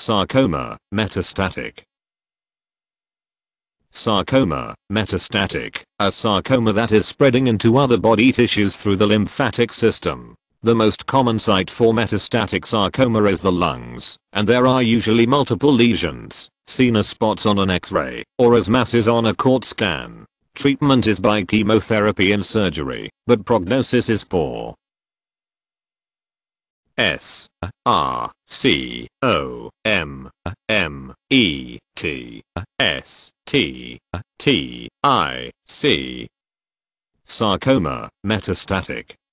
Sarcoma, metastatic. Sarcoma, metastatic, a sarcoma that is spreading into other body tissues through the lymphatic system. The most common site for metastatic sarcoma is the lungs, and there are usually multiple lesions, seen as spots on an X-ray, or as masses on a CT scan. Treatment is by chemotherapy and surgery, but prognosis is poor. Sarcoma, metastatic.